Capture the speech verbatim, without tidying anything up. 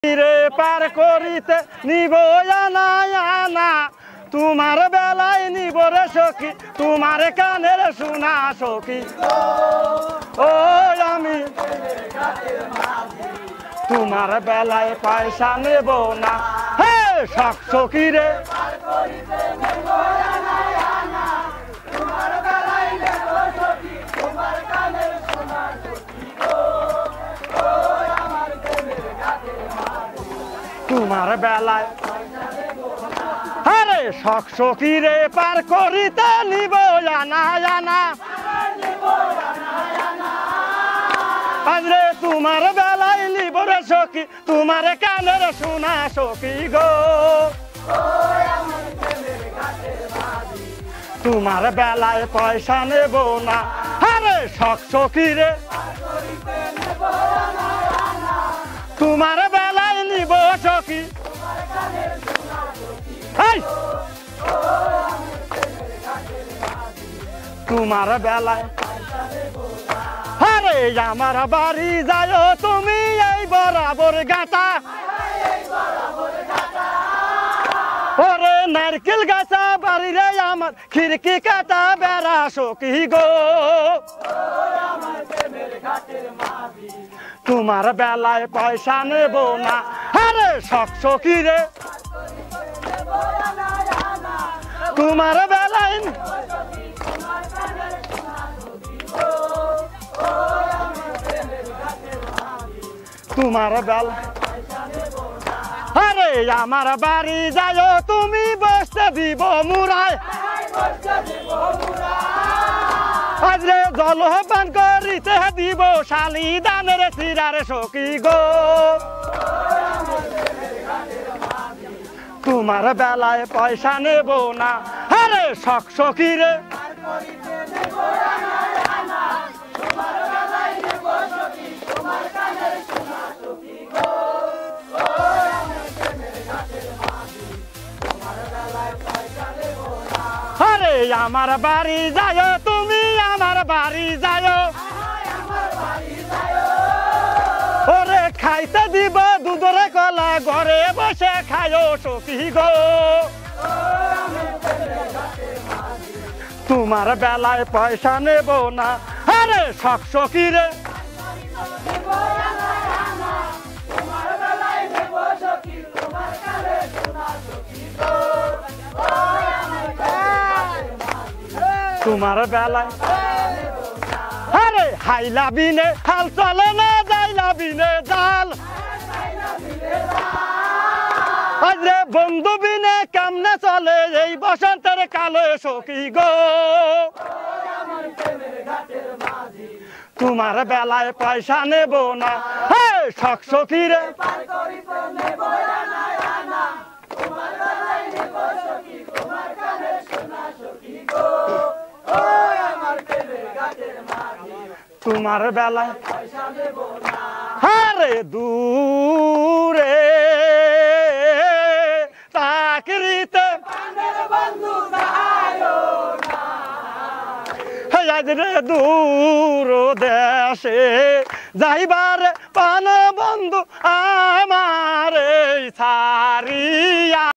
রে পার করিতে নিব আনা আনা তোমার বেলায় নিব রে সখী তোমার কানের শোনা সখী ও আমি তোমার বেলায় পয়সা নেব না হে শখ সখী রে তোমার বেলায় আরে শখ সখী রে পার করিতে নিব আনা আনা আজরে তোমার বেলায় নিব রে সখী তোমার কানের শোনা সখী গো তোমার বেলায় পয়সা নেব না আরে শখ সখী রে তোমার বেলায় নিব সখী তোমার বেলায় আরে আমার বাড়ি যায় তুমি এই বরাবর গাছা ওরে নারকেল গাছা বাড়ি রে আমার খিড়কি কাটা বেড়া সখী গো তোমার বেলায় পয়সা নেব না আরে শখ সখী রে তোমার বেলায় তোমার বেলা আরে আমার বাড়ি যায় তুমি বসতে দিব মুরায় আজরে জলপান করিতে দিব শালি দানের চিরার সখী গো তোমার বেলায় পয়সা নেব না আরে শখ সখী রে আরে আমার বাড়ি যায় তুমি আমার বাড়ি যায় ওরে খাইতে দিব দুধরে কলা ঘরে বসে খায়ো সখী গো তোমার বেলায় পয়সা নেব না আরে শখ সখী রে তোমার বেলায় আরে হাইলা বিনে হাল চলে না যাইলা বিনে জাল আজরে বন্ধু বিনে কেমনে চলে এই বসন্তের কালো সখী গো তোমার বেলায় পয়সা নেব না হে শখ সখী রে তোমার বেলায় আরে দূরে চাকরিতে রে দূর দেশে যাইবার পান বন্ধু আমার সারিয়া